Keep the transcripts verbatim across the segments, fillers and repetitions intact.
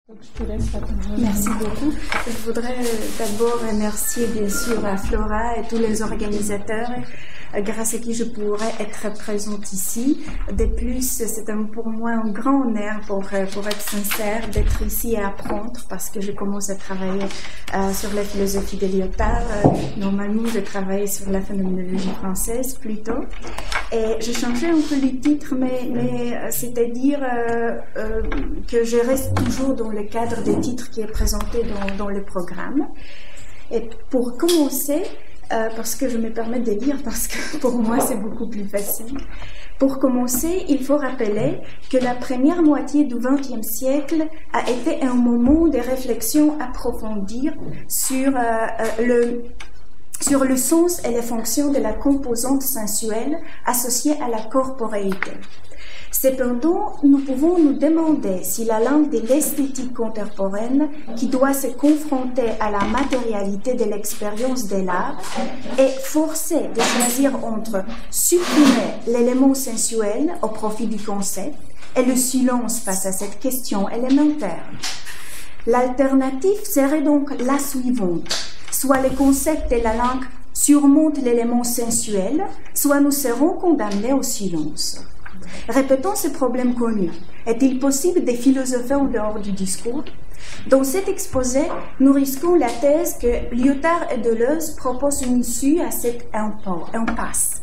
Donc, je te laisse attendre. Merci beaucoup. Je voudrais d'abord remercier bien sûr Flora et tous les organisateurs grâce à qui je pourrais être présente ici. De plus, c'est pour moi un grand honneur, pour, pour être sincère, d'être ici et apprendre parce que je commence à travailler euh, sur la philosophie de Lyotard. Euh, normalement, je travaille sur la phénoménologie française plutôt. Et j'ai changé un peu le titre, mais, mais c'est-à-dire euh, euh, que je reste toujours dans le cadre des titres qui est présenté dans, dans le programme. Et pour commencer, euh, parce que je me permets de lire, parce que pour moi c'est beaucoup plus facile. Pour commencer, il faut rappeler que la première moitié du vingtième siècle a été un moment de réflexion approfondie sur euh, euh, le sur le sens et les fonctions de la composante sensuelle associée à la corporéité. Cependant, nous pouvons nous demander si la langue de l'esthétique contemporaine, qui doit se confronter à la matérialité de l'expérience de l'art, est forcée de choisir entre supprimer l'élément sensuel au profit du concept et le silence face à cette question élémentaire. L'alternative serait donc la suivante. Soit le concept de la langue surmonte l'élément sensuel, soit nous serons condamnés au silence. Répétons ce problème connu. Est-il possible de philosopher en dehors du discours? Dans cet exposé, nous risquons la thèse que Lyotard et Deleuze proposent une issue à cette impasse.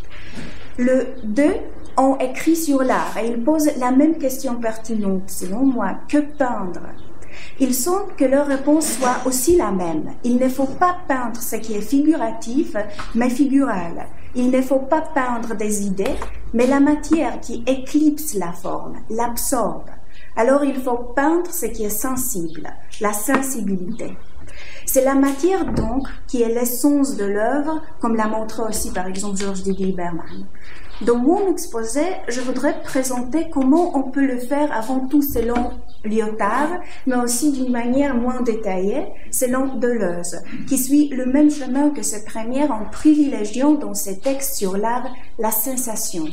Les deux ont écrit sur l'art et ils posent la même question pertinente, selon moi. Que peindre? Il semble que leur réponse soit aussi la même. Il ne faut pas peindre ce qui est figuratif, mais figural. Il ne faut pas peindre des idées, mais la matière qui éclipse la forme, l'absorbe. Alors il faut peindre ce qui est sensible, la sensibilité. C'est la matière donc qui est l'essence de l'œuvre, comme l'a montré aussi par exemple Georges de Lieberman. Dans mon exposé, je voudrais présenter comment on peut le faire avant tout selon Lyotard, mais aussi d'une manière moins détaillée, selon Deleuze, qui suit le même chemin que ses premières en privilégiant dans ses textes sur l'art la sensation.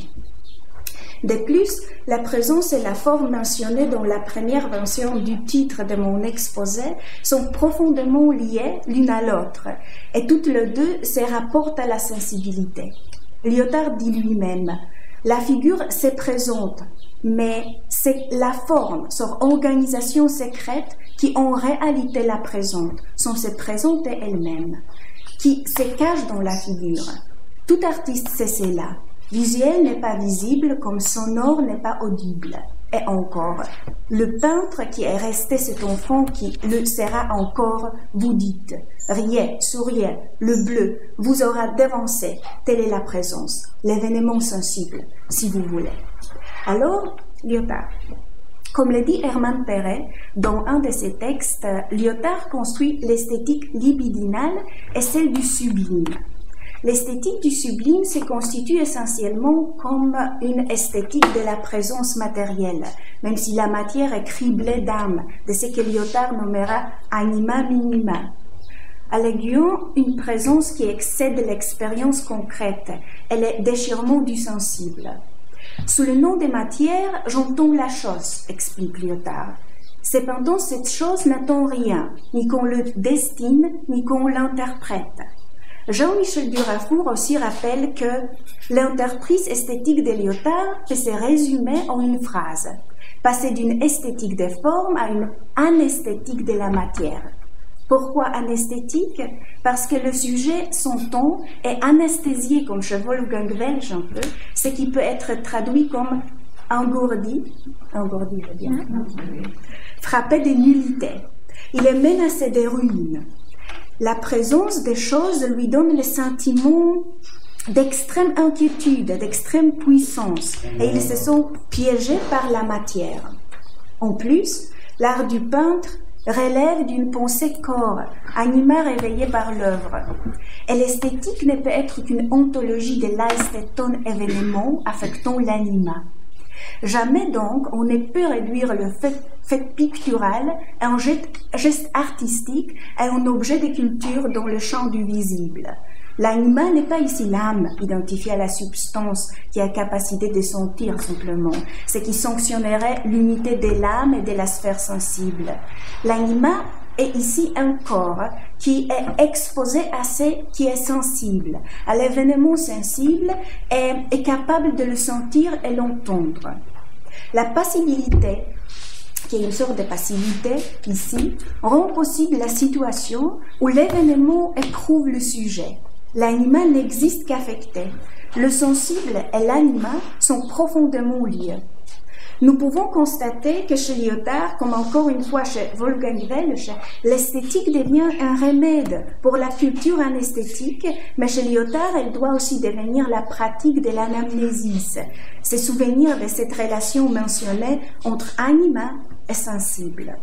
De plus, la présence et la forme mentionnées dans la première version du titre de mon exposé sont profondément liées l'une à l'autre, et toutes les deux se rapportent à la sensibilité. Lyotard dit lui-même, la figure se présente, mais c'est la forme, son organisation secrète qui en réalité la présente, sans se présenter elle-même, qui se cache dans la figure. Tout artiste sait cela. Visuel n'est pas visible comme sonore n'est pas audible. Et encore, le peintre qui est resté cet enfant qui le sera encore, vous dites, riez, souriez, le bleu vous aura dévancé, telle est la présence, l'événement sensible, si vous voulez. Alors, Lyotard. Comme le dit Hermann Perret, dans un de ses textes, Lyotard construit l'esthétique libidinale et celle du sublime. L'esthétique du sublime se constitue essentiellement comme une esthétique de la présence matérielle, même si la matière est criblée d'âme, de ce que Lyotard nommera anima minima. Alléguant une présence qui excède l'expérience concrète et le déchirement du sensible. Sous le nom de matière, j'entends la chose, explique Lyotard. Cependant, cette chose n'attend rien, ni qu'on le destine, ni qu'on l'interprète. Jean-Michel Durafour aussi rappelle que l'interprise esthétique de Lyotard peut se résumer en une phrase, passer d'une esthétique des formes à une anesthétique de la matière. Pourquoi anesthétique? Parce que le sujet, son ton, est anesthésié comme chez Wolfgang Welsch un peu, ce qui peut être traduit comme engourdi, engourdi, je veux dire, frappé de nullité. Il est menacé de ruines. La présence des choses lui donne le sentiment d'extrême inquiétude, d'extrême puissance, et ils se sont piégés par la matière. En plus, l'art du peintre relève d'une pensée corps, anima réveillé par l'œuvre. Et l'esthétique ne peut être qu'une ontologie de l'aestheton événement affectant l'anima. Jamais donc on ne peut réduire le fait, fait pictural à un geste, geste artistique, à un objet de culture dans le champ du visible. L'anima n'est pas ici l'âme, identifiée à la substance qui a capacité de sentir simplement, ce qui sanctionnerait l'unité de l'âme et de la sphère sensible. L'anima est ici un corps qui est exposé à ce qui est sensible, à l'événement sensible et est capable de le sentir et l'entendre. La passibilité, qui est une sorte de passivité ici, rend possible la situation où l'événement éprouve le sujet. L'anima n'existe qu'affecté. Le sensible et l'anima sont profondément liés. Nous pouvons constater que chez Lyotard, comme encore une fois chez Wolfgang Welsch, l'esthétique devient un remède pour la culture anesthétique, mais chez Lyotard, elle doit aussi devenir la pratique de l'anamnésis, se souvenir de cette relation mentionnée entre anima et sensible.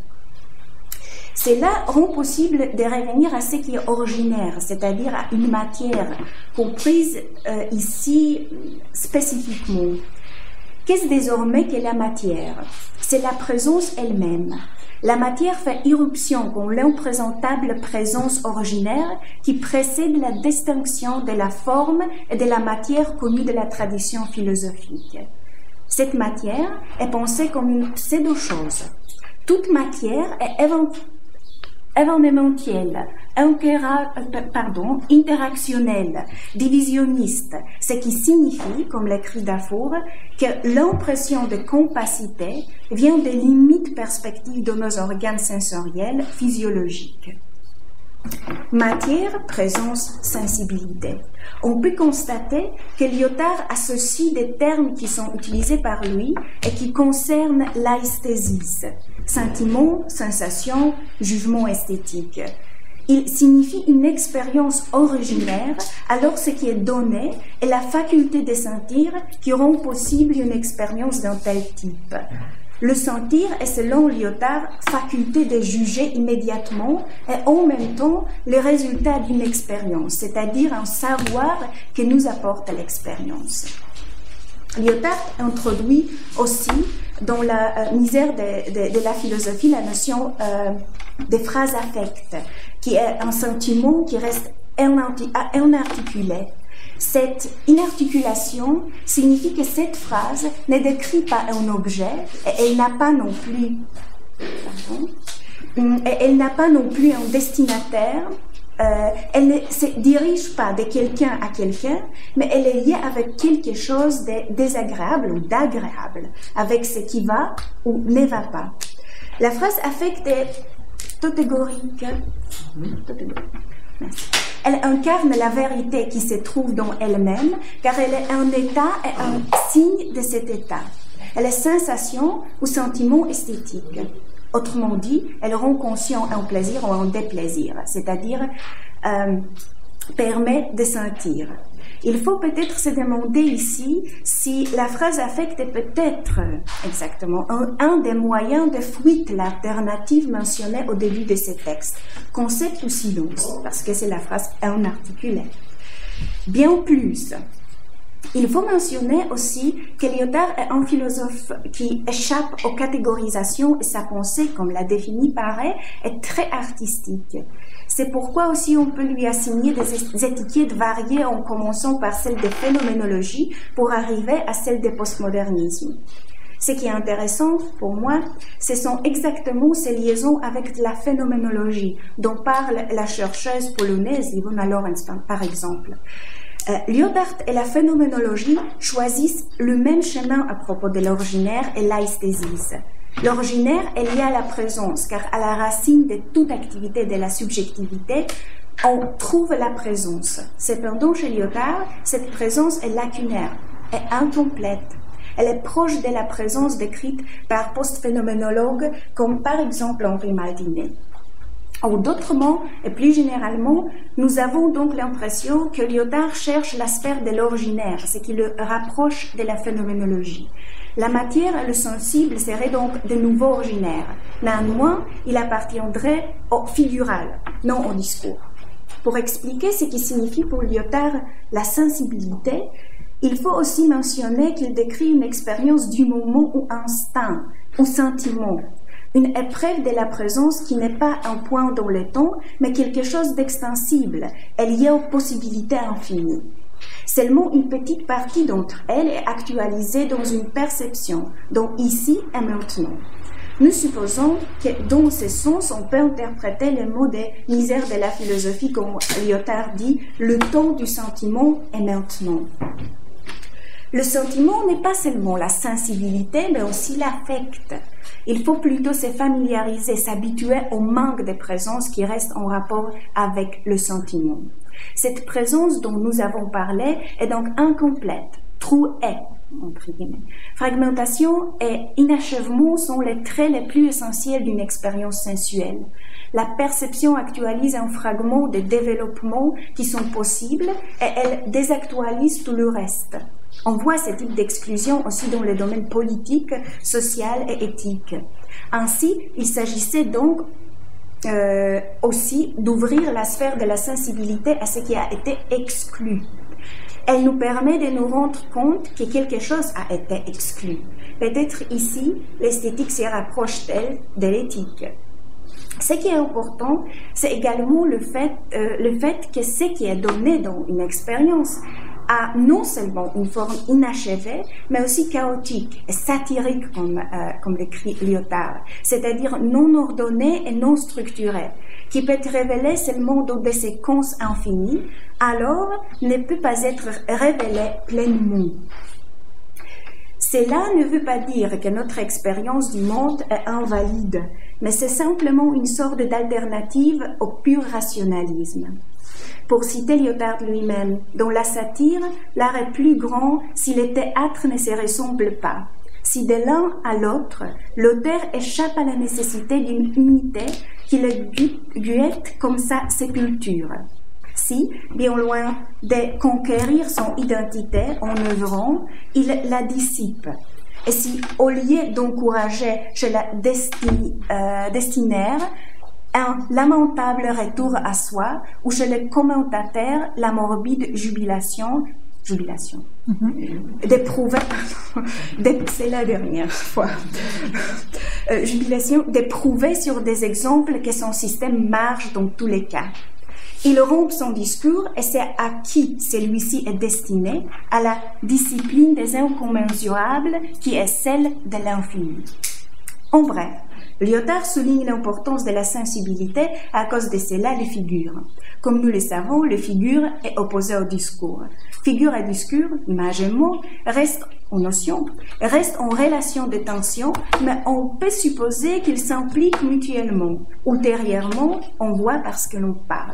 Cela rend possible de revenir à ce qui est originaire, c'est-à-dire à une matière comprise euh, ici spécifiquement. Qu'est-ce désormais que la matière? C'est la présence elle-même. La matière fait irruption comme l'imprésentable présence originaire qui précède la distinction de la forme et de la matière connue de la tradition philosophique. Cette matière est pensée comme une pseudo-chose. Toute matière est événementielle, pardon, interactionnelle, divisionniste, ce qui signifie, comme l'écrit Dafour, que l'impression de compacité vient des limites perspectives de nos organes sensoriels physiologiques. Matière, présence, sensibilité. On peut constater que Lyotard associe des termes qui sont utilisés par lui et qui concernent l'aesthésis, sentiment, sensation, jugement esthétique. Il signifie une expérience originaire, alors ce qui est donné est la faculté de sentir qui rend possible une expérience d'un tel type. Le sentir est, selon Lyotard, faculté de juger immédiatement et en même temps le résultat d'une expérience, c'est-à-dire un savoir que nous apporte l'expérience. Lyotard introduit aussi dans la euh, misère de, de, de la philosophie la notion euh, des phrases affectes, qui est un sentiment qui reste inarticulé. Cette inarticulation signifie que cette phrase ne décrit pas un objet et elle n'a pas non plus, pardon, et elle n'a pas non plus un destinataire. Euh, elle ne se dirige pas de quelqu'un à quelqu'un, mais elle est liée avec quelque chose de désagréable ou d'agréable, avec ce qui va ou ne va pas. La phrase affecte est totégorique. Elle incarne la vérité qui se trouve dans elle-même, car elle est un état et un signe de cet état. Elle est sensation ou sentiment esthétique. Autrement dit, elle rend conscient un plaisir ou un déplaisir, c'est-à-dire euh, permet de sentir. Il faut peut-être se demander ici si la phrase affecte est peut-être exactement un, un des moyens de fuite, l'alternative mentionnée au début de ce texte, concept ou silence, parce que c'est la phrase inarticulée. Bien plus, il faut mentionner aussi que Lyotard est un philosophe qui échappe aux catégorisations et sa pensée, comme l'a défini Paré, est très artistique. C'est pourquoi aussi on peut lui assigner des étiquettes variées en commençant par celle de phénoménologie pour arriver à celle de postmodernisme. Ce qui est intéressant pour moi, ce sont exactement ces liaisons avec la phénoménologie dont parle la chercheuse polonaise Iwona Lorenz par exemple. Euh, Lyotard et la phénoménologie choisissent le même chemin à propos de l'originaire et l'aesthésis. L'originaire est lié à la présence, car à la racine de toute activité de la subjectivité, on trouve la présence. Cependant, chez Lyotard, cette présence est lacunaire, est incomplète. Elle est proche de la présence décrite par post-phénoménologues comme par exemple Henri Maldinet. Ou d'autrement, et plus généralement, nous avons donc l'impression que Lyotard cherche la sphère de l'originaire, ce qui le rapproche de la phénoménologie. La matière et le sensible seraient donc de nouveau originaires. Néanmoins, il appartiendrait au figural, non au discours. Pour expliquer ce qui signifie pour Lyotard la sensibilité, il faut aussi mentionner qu'il décrit une expérience du moment ou instinct, ou sentiment. Une épreuve de la présence qui n'est pas un point dans le temps, mais quelque chose d'extensible, est liée aux possibilités infinies. Seulement une petite partie d'entre elles est actualisée dans une perception, dont ici et maintenant. Nous supposons que dans ce sens, on peut interpréter les mots des misères de la philosophie, comme Lyotard dit, le temps du sentiment est maintenant. Le sentiment n'est pas seulement la sensibilité, mais aussi l'affect. Il faut plutôt se familiariser, s'habituer au manque de présence qui reste en rapport avec le sentiment. Cette présence dont nous avons parlé est donc incomplète, trouée, entre guillemets. Fragmentation et inachèvement sont les traits les plus essentiels d'une expérience sensuelle. La perception actualise un fragment de développement qui sont possibles et elle désactualise tout le reste. On voit ce type d'exclusion aussi dans le domaine politique, social et éthique. Ainsi, il s'agissait donc euh, aussi d'ouvrir la sphère de la sensibilité à ce qui a été exclu. Elle nous permet de nous rendre compte que quelque chose a été exclu. Peut-être ici, l'esthétique se rapproche-t-elle de l'éthique. Ce qui est important, c'est également le fait, euh, le fait que ce qui est donné dans une expérience a non seulement une forme inachevée, mais aussi chaotique et satirique, comme, euh, comme l'écrit Lyotard, c'est-à-dire non ordonnée et non structurée, qui peut être révélée seulement dans des séquences infinies, alors ne peut pas être révélée pleinement. Cela ne veut pas dire que notre expérience du monde est invalide, mais c'est simplement une sorte d'alternative au pur rationalisme. Pour citer Lyotard lui-même, dans la satire, l'art est plus grand si le théâtre ne se ressemble pas. Si de l'un à l'autre, l'auteur échappe à la nécessité d'une unité qui le guette comme sa sépulture. Si, bien loin de conquérir son identité en œuvrant, il la dissipe. Et si, au lieu d'encourager chez la desti, euh, destinaire un lamentable retour à soi, ou chez le commentateur la morbide jubilation, jubilation, mm-hmm. d'éprouver, c'est la dernière fois, euh, jubilation d'éprouver sur des exemples que son système marche dans tous les cas. Il rompt son discours et c'est à qui celui-ci est destiné, à la discipline des incommensurables qui est celle de l'infini. En bref, Lyotard souligne l'importance de la sensibilité à cause de cela les figures. Comme nous le savons, le figure est opposé au discours. Figure et discours, image et mot, restent en notion, restent en relation de tension, mais on peut supposer qu'ils s'impliquent mutuellement. Ultérieurement, on voit parce que l'on parle.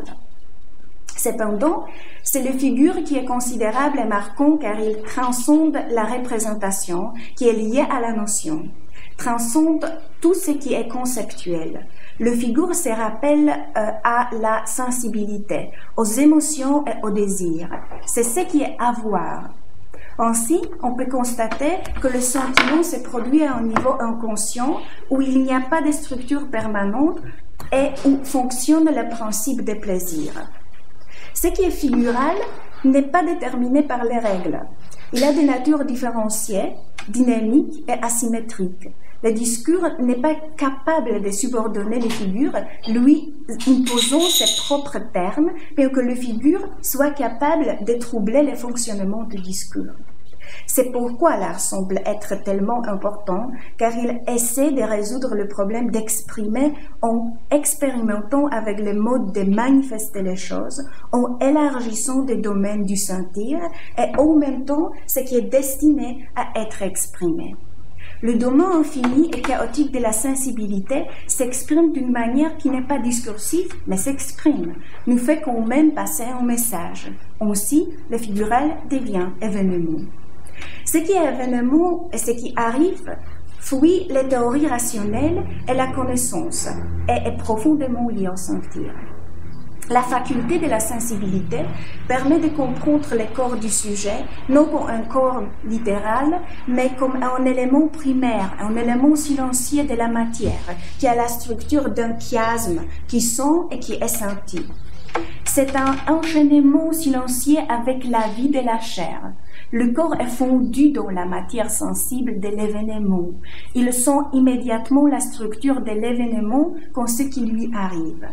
Cependant, c'est le figure qui est considérable et marquant car il transcende la représentation qui est liée à la notion, transcende tout ce qui est conceptuel. Le figure se rappelle euh, à la sensibilité, aux émotions et aux désirs. C'est ce qui est avoir. Ainsi, on peut constater que le sentiment se produit à un niveau inconscient où il n'y a pas de structure permanente et où fonctionne le principe des plaisirs. Ce qui est figural n'est pas déterminé par les règles. Il a des natures différenciées, dynamiques et asymétriques. Le discours n'est pas capable de subordonner les figures, lui imposant ses propres termes, mais que le figure soit capable de troubler le fonctionnement du discours. C'est pourquoi l'art semble être tellement important, car il essaie de résoudre le problème d'exprimer en expérimentant avec le mode de manifester les choses, en élargissant des domaines du sentir et en même temps ce qui est destiné à être exprimé. Le domaine infini et chaotique de la sensibilité s'exprime d'une manière qui n'est pas discursive, mais s'exprime, nous fait quand même passer un message. Ainsi, le figural devient événement. Ce qui est événement et ce qui arrive fuit les théories rationnelles et la connaissance et est profondément lié au sentir. La faculté de la sensibilité permet de comprendre le corps du sujet, non comme un corps littéral, mais comme un élément primaire, un élément silencieux de la matière, qui a la structure d'un chiasme, qui sent et qui est senti. C'est un enchaînement silencieux avec la vie de la chair. Le corps est fondu dans la matière sensible de l'événement. Il sent immédiatement la structure de l'événement comme ce qui lui arrive.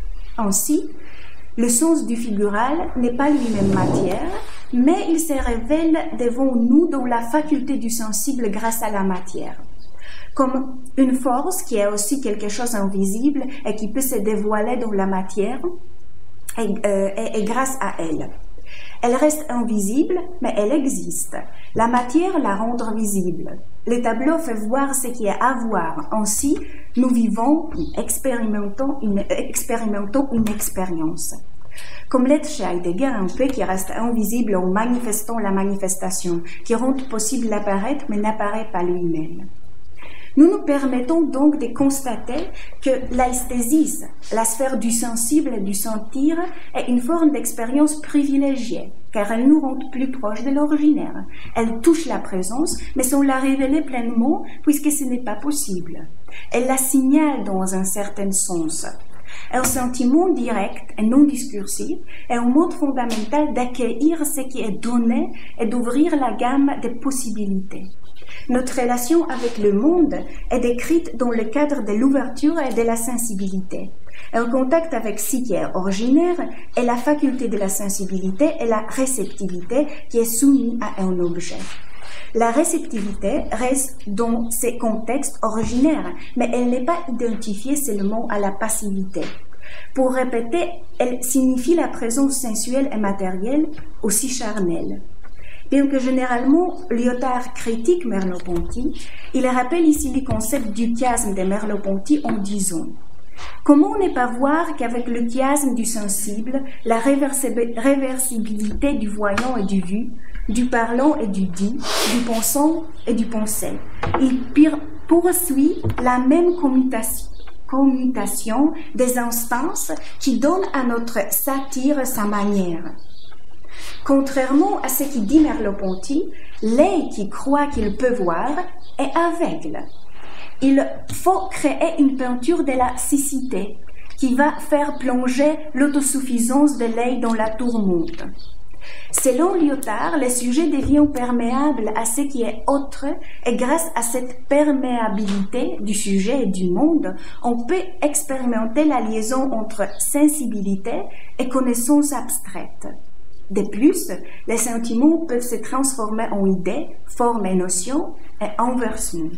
Ainsi, le sens du figural n'est pas lui-même matière, mais il se révèle devant nous dans la faculté du sensible grâce à la matière. Comme une force qui est aussi quelque chose d'invisible et qui peut se dévoiler dans la matière, et, euh, et, et grâce à elle. Elle reste invisible, mais elle existe. La matière la rend visible. Le tableau fait voir ce qui est à voir. Ainsi, nous vivons, expérimentons une, expérimentons une expérience. Comme l'aide chez Heidegger, un peu qui reste invisible en manifestant la manifestation, qui rend possible l'apparaître, mais n'apparaît pas lui-même. Nous nous permettons donc de constater que l'esthésis, la sphère du sensible et du sentir, est une forme d'expérience privilégiée, car elle nous rend plus proches de l'originaire. Elle touche la présence, mais sans la révéler pleinement, puisque ce n'est pas possible. Elle la signale dans un certain sens. Un sentiment direct et non discursif est un mode fondamental d'accueillir ce qui est donné et d'ouvrir la gamme des possibilités. Notre relation avec le monde est décrite dans le cadre de l'ouverture et de la sensibilité. Un contact avec ce qui est originaire est la faculté de la sensibilité et la réceptivité qui est soumise à un objet. La réceptivité reste dans ces contextes originaires, mais elle n'est pas identifiée seulement à la passivité. Pour répéter, elle signifie la présence sensuelle et matérielle, aussi charnelle. Bien que généralement Lyotard critique Merleau-Ponty, il rappelle ici le concept du chiasme de Merleau-Ponty en disant « Comment ne pas voir qu'avec le chiasme du sensible, la réversibilité du voyant et du vu, du parlant et du dit, du pensant et du pensé, il poursuit la même commutation commutation des instances qui donnent à notre satire sa manière. » Contrairement à ce qui dit Merleau-Ponty, l'œil qui croit qu'il peut voir est aveugle. Il faut créer une peinture de la cécité qui va faire plonger l'autosuffisance de l'œil dans la tourmente. Selon Lyotard, le sujet devient perméable à ce qui est autre et grâce à cette perméabilité du sujet et du monde, on peut expérimenter la liaison entre sensibilité et connaissance abstraite. De plus, les sentiments peuvent se transformer en idées, formes et notions, et inversement.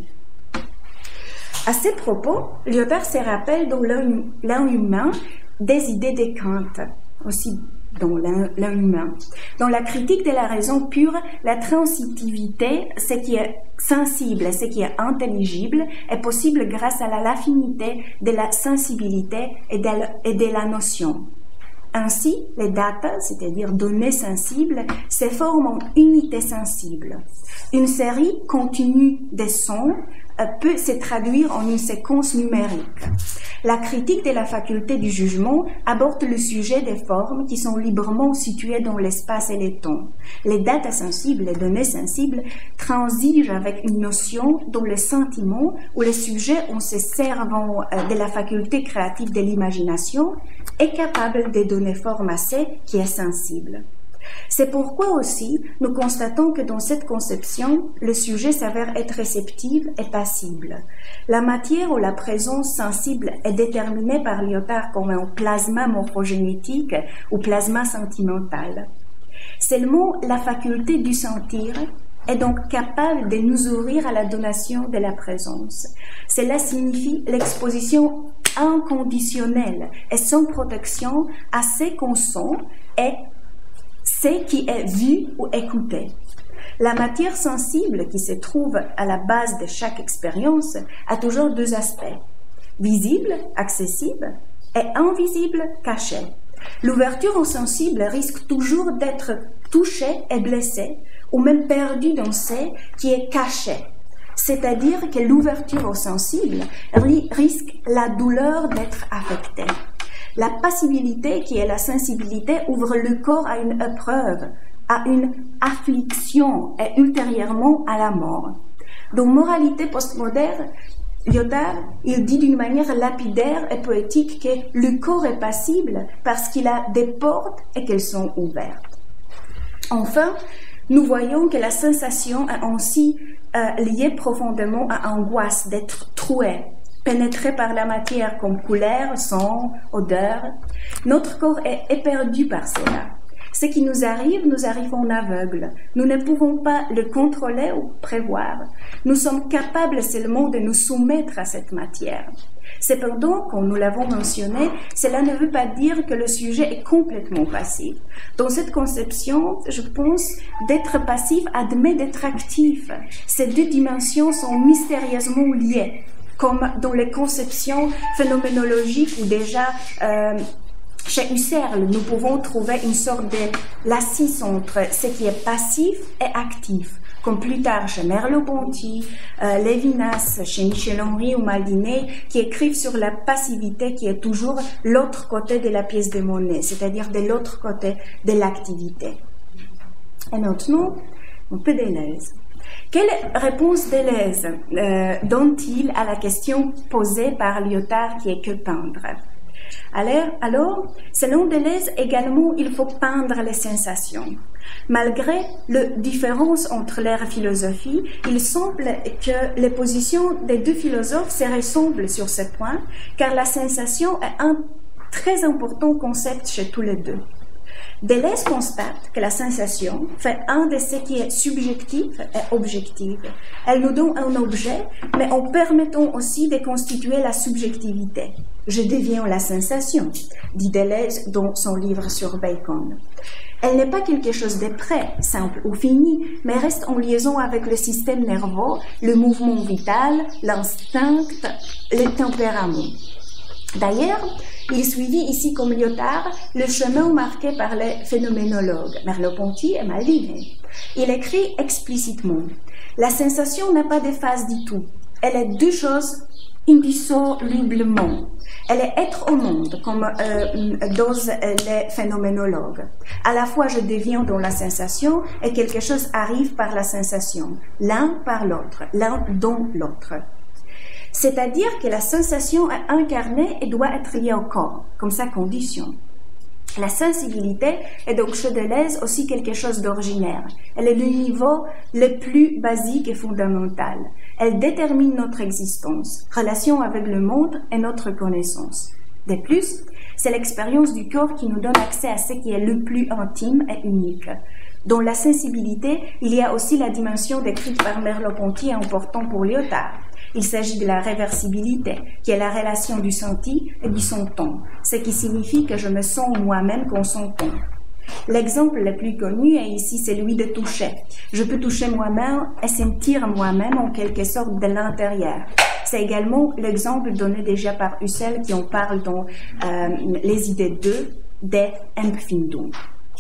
À ce propos, Lyotard se rappelle dans l'un humain des idées de Kant, aussi dans l'un humain. Dans la critique de la raison pure, la transitivité, ce qui est sensible, ce qui est intelligible, est possible grâce à l'affinité de la sensibilité et de la, et de la notion. Ainsi, les data, c'est-à-dire données sensibles, se forment en unités sensibles. Une série continue de sons euh, peut se traduire en une séquence numérique. La critique de la faculté du jugement aborde le sujet des formes qui sont librement situées dans l'espace et le temps. Les data sensibles, les données sensibles, transigent avec une notion dont le sentiment ou le sujet, en se servant euh, de la faculté créative de l'imagination, est capable de donner forme à ce qui est sensible. C'est pourquoi aussi nous constatons que dans cette conception, le sujet s'avère être réceptif et passible. La matière ou la présence sensible est déterminée par Lyotard comme un plasma morphogénétique ou plasma sentimental. Seulement la faculté du sentir est donc capable de nous ouvrir à la donation de la présence. Cela signifie l'exposition inconditionnelle et sans protection à ce qu'on sent et ce qui est vu ou écouté. La matière sensible qui se trouve à la base de chaque expérience a toujours deux aspects, visible, accessible, et invisible, caché. L'ouverture au sensible risque toujours d'être touchée et blessée, ou même perdue dans ce qui est caché. C'est-à-dire que l'ouverture au sensible risque la douleur d'être affectée. La passibilité, qui est la sensibilité, ouvre le corps à une épreuve, à une affliction et ultérieurement à la mort. Dans Moralité postmoderne, Lyotard, il dit d'une manière lapidaire et poétique que le corps est passible parce qu'il a des portes et qu'elles sont ouvertes. Enfin, nous voyons que la sensation est ainsi euh, liée profondément à l'angoisse d'être troué, pénétré par la matière comme couleur, son, odeur. Notre corps est éperdu par cela. Ce qui nous arrive, nous arrive en aveugle. Nous ne pouvons pas le contrôler ou prévoir. Nous sommes capables seulement de nous soumettre à cette matière. Cependant, comme nous l'avons mentionné, cela ne veut pas dire que le sujet est complètement passif. Dans cette conception, je pense, d'être passif admet d'être actif. Ces deux dimensions sont mystérieusement liées, comme dans les conceptions phénoménologiques où déjà... Euh, Chez Husserl, nous pouvons trouver une sorte de l'assise entre ce qui est passif et actif, comme plus tard chez Merleau-Ponty, euh, Lévinas, chez Michel-Henry ou Maldinet, qui écrivent sur la passivité qui est toujours l'autre côté de la pièce de monnaie, c'est-à-dire de l'autre côté de l'activité. Et maintenant, un peu Deleuze. Quelle réponse Deleuze euh, donne-t-il à la question posée par Lyotard qui est que peindre? Alors, alors, selon Deleuze également, il faut peindre les sensations. Malgré la différence entre leurs philosophies, il semble que les positions des deux philosophes se ressemblent sur ce point, car la sensation est un très important concept chez tous les deux. Deleuze constate que la sensation fait un de ce qui est subjectif et objectif. Elle nous donne un objet, mais en permettant aussi de constituer la subjectivité. Je deviens la sensation, dit Deleuze dans son livre sur Bacon. Elle n'est pas quelque chose de prêt, simple ou fini, mais reste en liaison avec le système nerveux, le mouvement vital, l'instinct, le tempérament. D'ailleurs, il suivit ici comme Lyotard le chemin marqué par les phénoménologues Merleau-Ponty et Maldinet. Il écrit explicitement « La sensation n'a pas de phase du tout. Elle est deux choses indissolublement. Elle est être au monde, comme euh, dosent les phénoménologues. À la fois, je deviens dans la sensation et quelque chose arrive par la sensation, l'un par l'autre, l'un dans l'autre. » C'est-à-dire que la sensation est incarnée et doit être liée au corps, comme sa condition. La sensibilité est donc chez Deleuze aussi quelque chose d'ordinaire. Elle est le niveau le plus basique et fondamental. Elle détermine notre existence, relation avec le monde et notre connaissance. De plus, c'est l'expérience du corps qui nous donne accès à ce qui est le plus intime et unique. Dans la sensibilité, il y a aussi la dimension décrite par Merleau-Ponty importante pour Lyotard. Il s'agit de la réversibilité, qui est la relation du senti et du sentant, ce qui signifie que je me sens moi-même consentant. L'exemple le plus connu est ici celui de toucher. Je peux toucher moi-même et sentir moi-même en quelque sorte de l'intérieur. C'est également l'exemple donné déjà par Husserl qui en parle dans euh, les idées deux des Empfindung.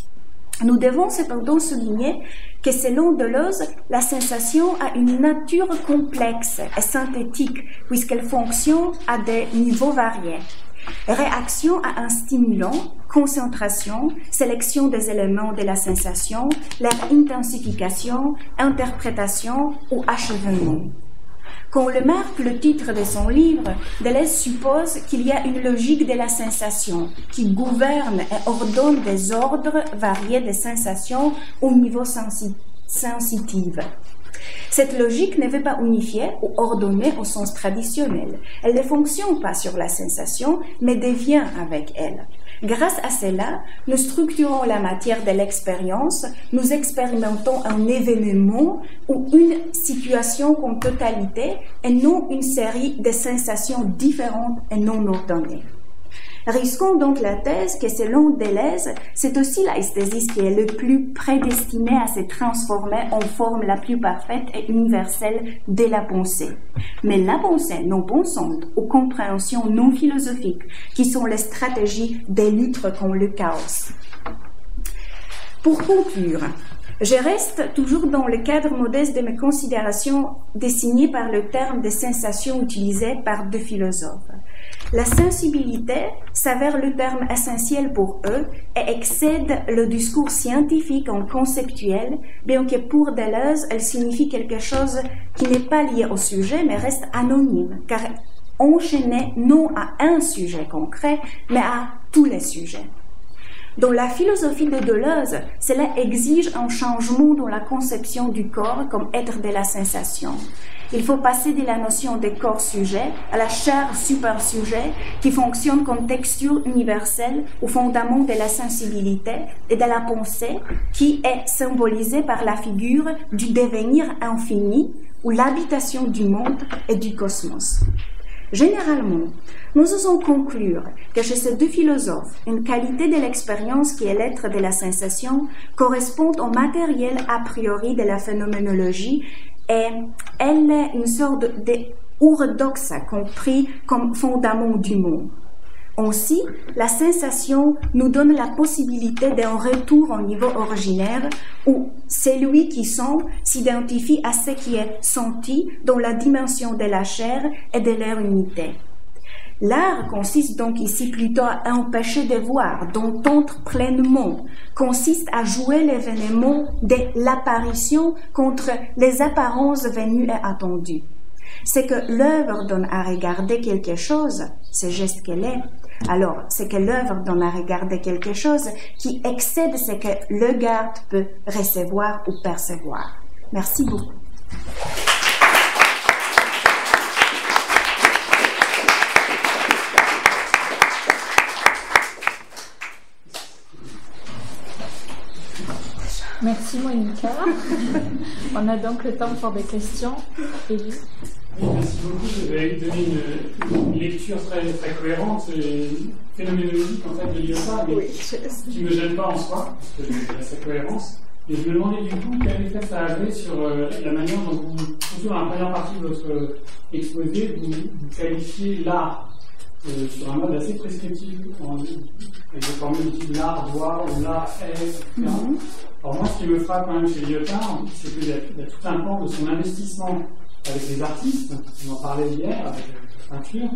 Nous devons cependant souligner que selon Deleuze, la sensation a une nature complexe et synthétique puisqu'elle fonctionne à des niveaux variés. Réaction à un stimulant, concentration, sélection des éléments de la sensation, leur intensification, interprétation ou achèvement. Quand le marque le titre de son livre, Deleuze suppose qu'il y a une logique de la sensation qui gouverne et ordonne des ordres variés de sensations au niveau sensi- sensitif. Cette logique ne veut pas unifier ou ordonner au sens traditionnel. Elle ne fonctionne pas sur la sensation, mais devient avec elle. Grâce à cela, nous structurons la matière de l'expérience, nous expérimentons un événement ou une situation en totalité et non une série de sensations différentes et non ordonnées. Risquons donc la thèse que selon Deleuze, c'est aussi l'esthésie qui est le plus prédestiné à se transformer en forme la plus parfaite et universelle de la pensée. Mais la pensée non pensante ou compréhension non philosophique, qui sont les stratégies de lutte contre le chaos. Pour conclure, je reste toujours dans le cadre modeste de mes considérations dessinées par le terme de sensation utilisé par deux philosophes. La sensibilité s'avère le terme essentiel pour eux et excède le discours scientifique en conceptuel, bien que pour Deleuze, elle signifie quelque chose qui n'est pas lié au sujet, mais reste anonyme, car enchaîné non à un sujet concret, mais à tous les sujets. Dans la philosophie de Deleuze, cela exige un changement dans la conception du corps comme être de la sensation. Il faut passer de la notion de corps-sujet à la chair super-sujet qui fonctionne comme texture universelle au fondament de la sensibilité et de la pensée qui est symbolisée par la figure du devenir infini ou l'habitation du monde et du cosmos. Généralement, nous osons conclure que chez ces deux philosophes, une qualité de l'expérience qui est l'être de la sensation correspond au matériel a priori de la phénoménologie et elle est une sorte de orthodoxe compris comme fondament du monde. Ainsi, la sensation nous donne la possibilité d'un retour au niveau originaire où celui qui sent s'identifie à ce qui est senti dans la dimension de la chair et de leur unité. L'art consiste donc ici plutôt à empêcher de voir, d'entendre pleinement, consiste à jouer l'événement de l'apparition contre les apparences venues et attendues. C'est que l'œuvre donne à regarder quelque chose, ce geste qu'elle est. Alors, c'est que l'œuvre donne à regarder quelque chose qui excède ce que le garde peut recevoir ou percevoir. Merci beaucoup. Merci Monica. On a donc le temps pour des questions. Élie. Oui, merci beaucoup. Vous avez donné une, une lecture très, très cohérente et phénoménologique en fait de Lyotard, mais oui, qui ne me gêne pas en soi, parce que j'ai sa cohérence. Et je me demandais du coup quel effet ça avait sur euh, la manière dont vous, surtout dans la première partie de votre exposé, vous, vous qualifiez l'art euh, sur un mode assez prescriptif, en, avec des formules type l'art doit ou l'art est, et cetera. Mm-hmm. Alors moi, ce qui me frappe quand même chez Lyotard, c'est qu'il y, y a tout un pan de son investissement avec les artistes, on en parlait hier, avec la peinture.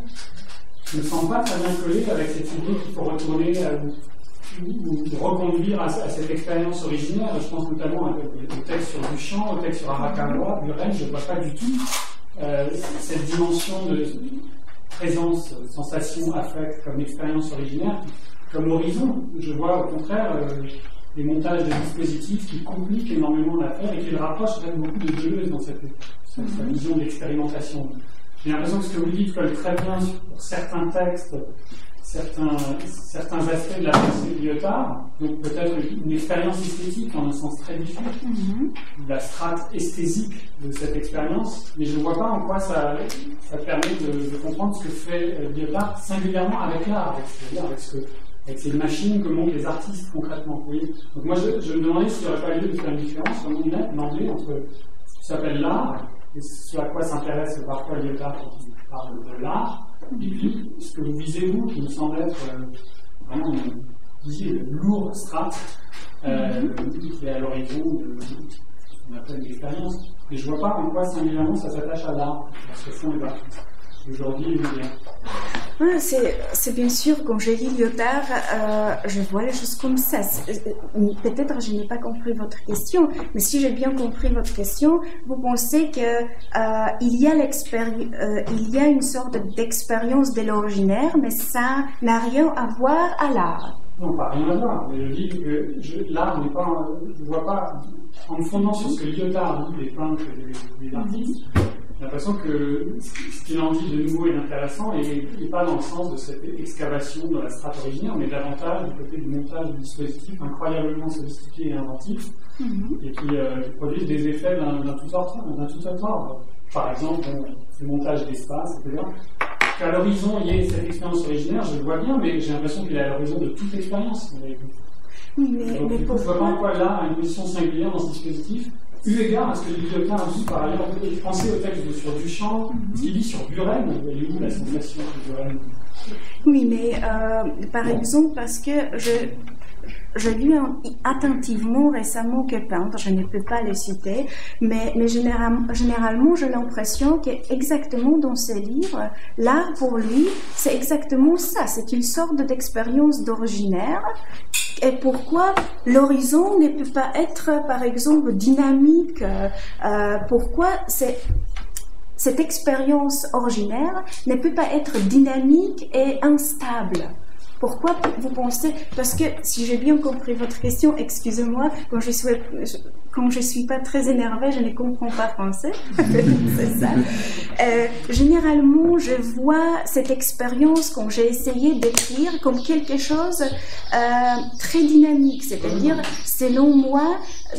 Je ne me sens pas très bien collé avec cette idée qu'il faut retourner à, ou, ou reconduire à, à cette expérience originaire. Je pense notamment au texte sur Duchamp, au texte sur Arakawa, Buren. Je ne vois pas du tout euh, cette dimension de présence, sensation, affect comme expérience originaire, comme horizon. Je vois au contraire euh, des montages de dispositifs qui compliquent énormément l'affaire et qui le rapprochent quand même beaucoup de Deleuze dans cette, cette, cette vision d'expérimentation. J'ai l'impression que ce que vous dites colle très bien pour certains textes, certains, certains aspects de la pensée de Lyotard, donc peut-être une expérience esthétique en un sens très différent, mm-hmm. la strate esthésique de cette expérience, mais je ne vois pas en quoi ça, ça permet de, de comprendre ce que fait Lyotard singulièrement avec l'art, c'est-à-dire avec, ce que, avec ces machines que montrent les artistes concrètement. Oui. Donc moi je, je me demandais s'il n'y aurait pas lieu de faire une différence, comme on dit, d'emblée, entre ce qui s'appelle l'art et ce à quoi s'intéresse parfois Lyotard quand il parle de l'art, et puis ce que vous visez vous, qui me semble être euh, vraiment une lourde strate euh, qui est à l'horizon de ce qu'on appelle l'expérience. Et je ne vois pas en quoi singulièrement ça s'attache à l'art, parce que font les artistes. Aujourd'hui, ah, c'est bien sûr, quand je lis Lyotard, euh, je vois les choses comme ça. Peut-être je n'ai pas compris votre question, mais si j'ai bien compris votre question, vous pensez qu'il euh, y, euh, y a une sorte d'expérience de l'originaire, mais ça n'a rien à voir à l'art. Non, pas rien à voir. Mais je dis que l'art n'est pas. Je ne vois pas, en me fondant sur ce que Lyotard dit des peintres et des, des artistes, j'ai l'impression que ce qu'il en dit de nouveau et d'intéressant n'est pas dans le sens de cette excavation de la strate originaire, mais davantage du côté du montage de dispositifs incroyablement sophistiqués et inventifs, mm-hmm. et qui, euh, qui produisent des effets d'un tout autre ordre. Par exemple, bon, le montage d'espace, et cetera. Qu'à l'horizon, il y ait cette expérience originaire, je le vois bien, mais j'ai l'impression qu'il est à l'horizon de toute l'expérience. Mais, Donc, mais du coup, je ne vois pas en quoi là a une mission singulière dans ce dispositif. Eu égard à ce que Lyotard dit par ailleurs, pensez au texte de, sur Duchamp, mm-hmm. ce qu'il dit sur Buren, elle est où la sensation de Buren? Oui, mais euh, par exemple, parce que je, je lis attentivement récemment quelques peintres, je ne peux pas les citer, mais, mais généralement, généralement j'ai l'impression qu'exactement dans ces livres, l'art pour lui, c'est exactement ça, c'est une sorte d'expérience d'originaire. Et pourquoi l'horizon ne peut pas être, par exemple, dynamique? euh, Pourquoi c'est, cette expérience originaire ne peut pas être dynamique et instable? Pourquoi vous pensez, parce que si j'ai bien compris votre question, excusez-moi, quand je suis, quand je suis pas très énervée, je ne comprends pas français. C'est ça. Euh, généralement, je vois cette expérience quand j'ai essayé d'écrire comme quelque chose euh, très dynamique, c'est-à-dire, selon moi,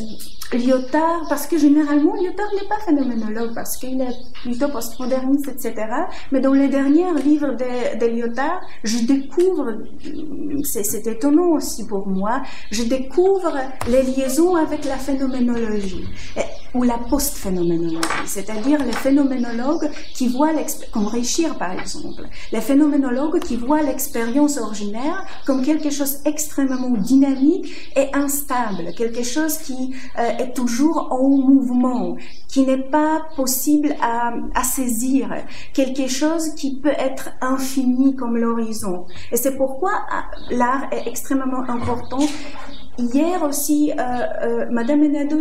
Lyotard, parce que généralement, Lyotard n'est pas phénoménologue, parce qu'il est plutôt postmoderniste, et cetera. Mais dans les derniers livres de, de Lyotard, je découvre, c'est étonnant aussi pour moi, je découvre les liaisons avec la phénoménologie, ou la post-phénoménologie, c'est-à-dire les phénoménologues qui voient l'expérience, comme Reichir par exemple, les phénoménologues qui voient l'expérience originaire comme quelque chose extrêmement dynamique et instable, quelque chose qui euh, est toujours en mouvement, qui n'est pas possible à, à saisir, quelque chose qui peut être infini comme l'horizon. Et c'est pourquoi l'art est extrêmement important. Hier aussi, euh, euh, Madame Menado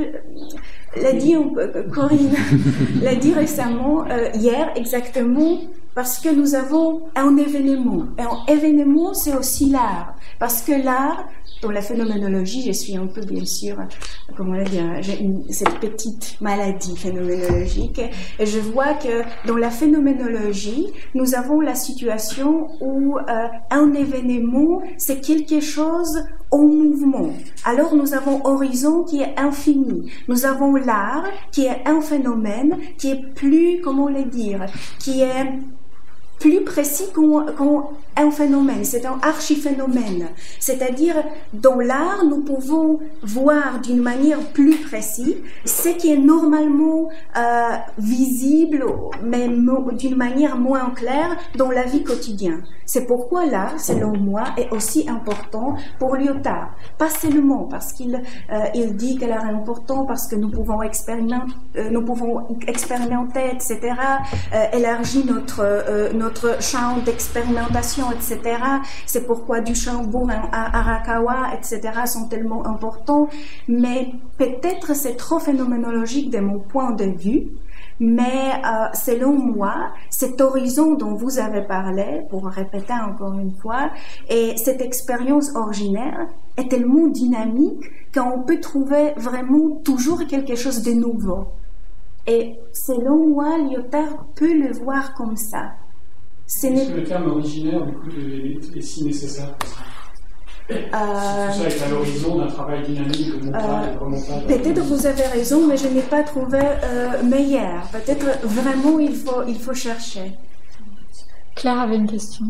l'a dit, euh, Corinne l'a dit récemment, euh, hier exactement, parce que nous avons un événement. Et un événement, c'est aussi l'art. Parce que l'art, dans la phénoménologie, je suis un peu, bien sûr, comment dire, j'ai une, cette petite maladie phénoménologique. Et je vois que dans la phénoménologie, nous avons la situation où euh, un événement, c'est quelque chose en mouvement. Alors nous avons horizon qui est infini. Nous avons l'art qui est un phénomène qui est plus, comment le dire, qui est plus précis qu'un phénomène, c'est un archiphénomène. C'est-à-dire, dans l'art, nous pouvons voir d'une manière plus précise ce qui est normalement euh, visible, mais d'une manière moins claire dans la vie quotidienne. C'est pourquoi l'art, selon moi, est aussi important pour Lyotard. Pas seulement parce qu'il euh, il dit que l'art est important, parce que nous pouvons expérimenter, euh, nous pouvons expérimenter, et cetera, euh, élargir notre, euh, notre champ d'expérimentation, et cetera. C'est pourquoi Duchamp, Arakawa, et cetera sont tellement importants. Mais peut-être c'est trop phénoménologique de mon point de vue. Mais euh, selon moi, cet horizon dont vous avez parlé, pour répéter encore une fois, et cette expérience originaire est tellement dynamique qu'on peut trouver vraiment toujours quelque chose de nouveau. Et selon moi, Lyotard peut le voir comme ça. Est-ce que le terme originaire, du coup, est, est si nécessaire pour ça? Euh, tout ça est à l'horizon d'un travail dynamique de montage, euh, de remontage. Peut-être vous avez raison, mais je n'ai pas trouvé euh, meilleur. Peut-être vraiment il faut, il faut chercher. Claire avait une question.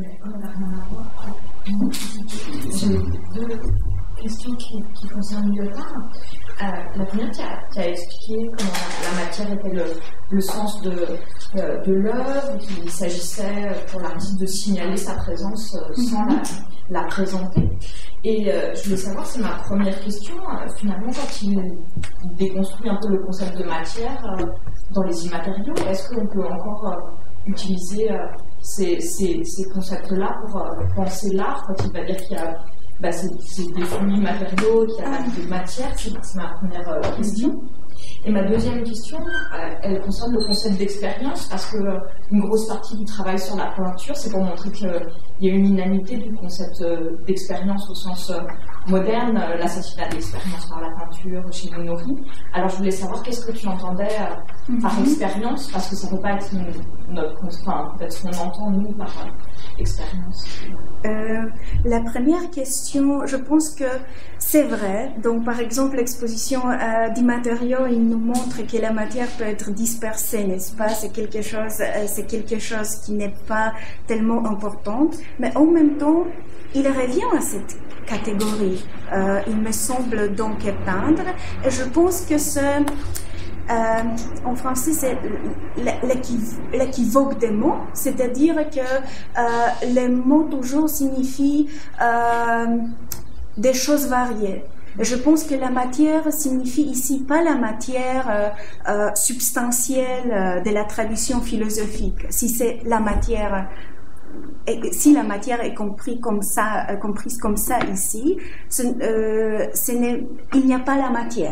J'ai deux questions qui, qui concernent Lyotard. Euh, la première, tu as, tu as expliqué comment la matière était le, le sens de, euh, de l'œuvre, qu'il s'agissait pour l'artiste de signaler sa présence euh, sans la, la présenter. Et euh, je voulais savoir, c'est ma première question, euh, finalement, quand il déconstruit un peu le concept de matière euh, dans les immatériaux, est-ce qu'on peut encore euh, utiliser euh, ces, ces, ces concepts-là pour euh, penser l'art, quand il va dire qu'il y a bah, c'est, c'est des fluides matériaux, qu'il y a de matière, c'est, c'est ma première euh, question. Et ma deuxième question, euh, elle concerne le concept d'expérience, parce que euh, une grosse partie du travail sur la peinture, c'est pour montrer qu'il y a une inanité du concept euh, d'expérience au sens euh, moderne, euh, l'assassinat d'expérience par la peinture chez Monori. Alors je voulais savoir qu'est-ce que tu entendais euh, mm-hmm. par expérience, parce que ça ne peut pas être une, notre, enfin, peut-être ce qu'on entend nous par euh, expérience. Euh, la première question, je pense que c'est vrai. Donc, par exemple, l'exposition euh, du matériau, il nous montre que la matière peut être dispersée, n'est-ce pas? C'est quelque chose, euh, c'est quelque chose qui n'est pas tellement important, mais en même temps, il revient à cette catégorie. Euh, il me semble donc peindre, et je pense que c'est Euh, en français, c'est l'équivoque des mots, c'est-à-dire que euh, les mots toujours signifient euh, des choses variées. Et je pense que la matière signifie ici pas la matière euh, euh, substantielle euh, de la tradition philosophique. Si c'est la matière, et si la matière est comprise comme ça, euh, comprise comme ça ici, ce, euh, ce n'est, il n'y a pas la matière.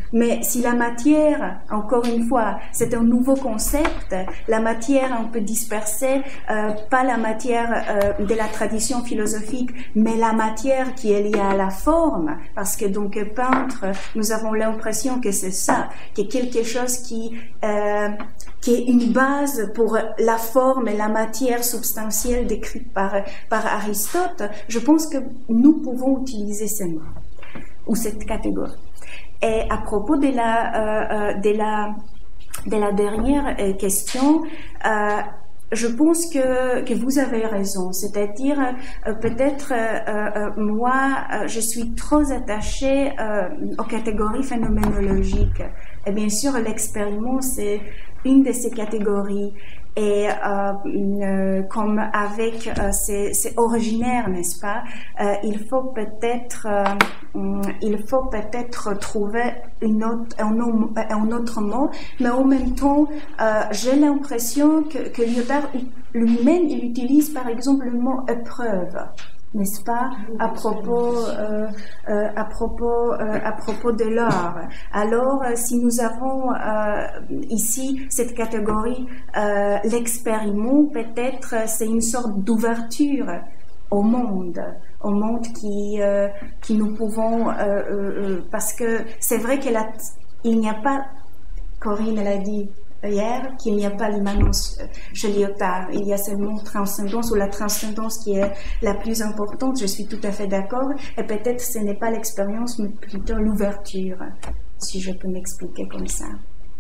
Mais si la matière, encore une fois, c'est un nouveau concept, la matière un peu dispersée, euh, pas la matière euh, de la tradition philosophique, mais la matière qui est liée à la forme, parce que donc peintre, nous avons l'impression que c'est ça, qu'il y a quelque chose qui, euh, qui est une base pour la forme et la matière substantielle décrite par, par Aristote. Je pense que nous pouvons utiliser ces mots, ou cette catégorie. Et à propos de la, euh, de la, de la dernière question, euh, je pense que, que vous avez raison. C'est-à-dire, euh, peut-être, euh, euh, moi, euh, je suis trop attachée euh, aux catégories phénoménologiques. Et bien sûr, l'expérience, c'est une de ces catégories. Et euh, euh, comme avec, euh, c'est, c'est originaire, n'est-ce pas? Euh, il faut peut-être, euh, il faut peut-être trouver une autre, un, un autre mot, mais en même temps, euh, j'ai l'impression que, que Lyotard lui-même, il utilise par exemple le mot épreuve. N'est-ce pas, à propos, euh, euh, à propos, euh, à propos de l'art. Alors, euh, si nous avons euh, ici cette catégorie, euh, l'expériment, peut-être c'est une sorte d'ouverture au monde, au monde qui, euh, qui nous pouvons, euh, euh, parce que c'est vrai qu'il n'y a pas, Corinne l'a dit hier, qu'il n'y a pas l'immanence chez Lyotard. Il y a seulement transcendance, ou la transcendance qui est la plus importante. Je suis tout à fait d'accord. Et peut-être ce n'est pas l'expérience, mais plutôt l'ouverture, si je peux m'expliquer comme ça.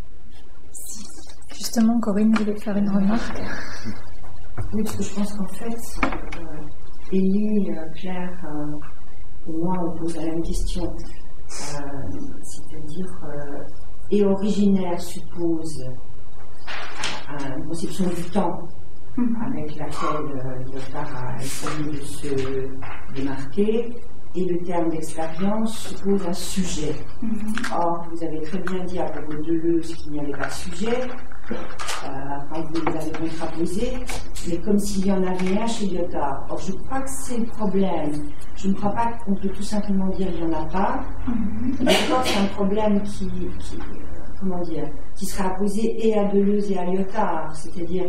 Justement, Corinne voulait faire une remarque. Oui, parce que je pense qu'en fait, euh, Élie, euh, Claire euh, et moi, on pose la même question. Euh, c'est-à-dire, euh, et originaire suppose une conception du temps avec laquelle Lyotard a essayé de se démarquer, et le terme d'expérience suppose un sujet. Or, vous avez très bien dit à propos de Deleuze qu'il n'y avait pas de sujet, euh, quand vous les avez contraposés, mais comme s'il y en avait un chez Lyotard. Or, je crois que c'est le problème. Je ne crois pas qu'on peut tout simplement dire qu'il n'y en a pas. Mais je crois que c'est un problème qui, qui comment dire, qui sera posé et à Deleuze et à Lyotard, c'est-à-dire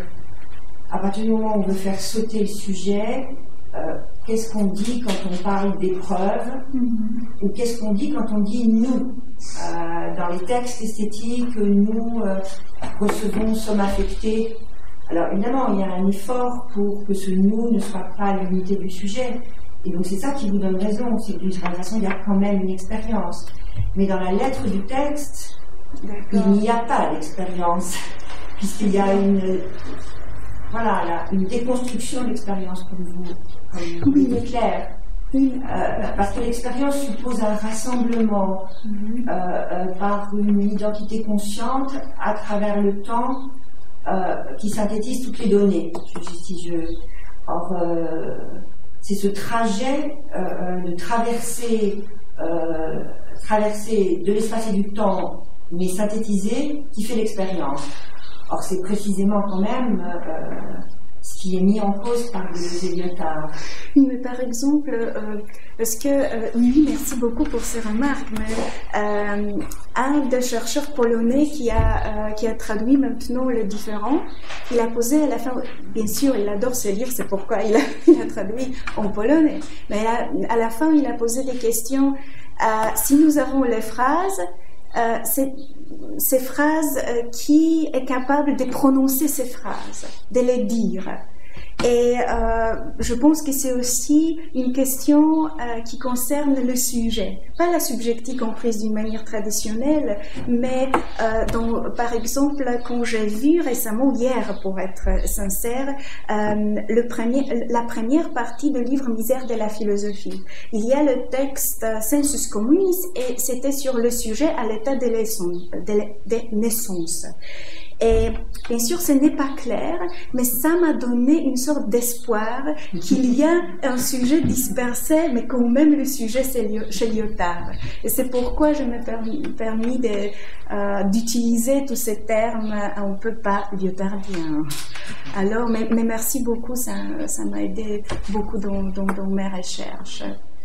à partir du moment où on veut faire sauter le sujet, euh, qu'est-ce qu'on dit quand on parle d'épreuve, mm-hmm. ou qu'est-ce qu'on dit quand on dit nous, euh, dans les textes esthétiques, nous euh, recevons, sommes affectés. Alors évidemment, il y a un effort pour que ce nous ne soit pas l'unité du sujet, et donc c'est ça qui vous donne raison, c'est que d'une certaine façon, il y a quand même une expérience. Mais dans la lettre du texte, il n'y a pas d'expérience, puisqu'il y a une, voilà, là, une déconstruction de l'expérience, comme vous, comme vous dites, Claire. Euh, parce que l'expérience suppose un rassemblement euh, euh, par une identité consciente à travers le temps euh, qui synthétise toutes les données. Si je, or, euh, c'est ce trajet euh, de traverser, euh, traverser de l'espace et du temps, mais synthétisé, qui fait l'expérience. Or, c'est précisément quand même euh, ce qui est mis en cause par Deleuze et Lyotard. Oui, mais par exemple, euh, parce que, euh, oui, merci beaucoup pour ces remarques, mais euh, un des chercheurs polonais qui a, euh, qui a traduit maintenant le différent, il a posé à la fin, bien sûr, il adore se lire, c'est pourquoi il a, il a traduit en polonais, mais à, à la fin, il a posé des questions, euh, si nous avons les phrases, Euh, c'est, ces phrases, euh, qui est capable de prononcer ces phrases, de les dire. Et euh, je pense que c'est aussi une question euh, qui concerne le sujet, pas la subjective comprise d'une manière traditionnelle, mais euh, dans, par exemple, quand j'ai vu récemment, hier pour être sincère, euh, le premier, la première partie du livre Misère de la philosophie, il y a le texte Sensus Communis et c'était sur le sujet à l'état de naissance. Et bien sûr, ce n'est pas clair, mais ça m'a donné une sorte d'espoir qu'il y a un sujet dispersé, mais quand même le sujet c'est chez Lyotard. Et c'est pourquoi je me permis, permis de, euh, d'utiliser tous ces termes un peu pas lyotardiens. Alors, mais, mais merci beaucoup, ça, ça m'a aidé beaucoup dans, dans, dans mes recherches.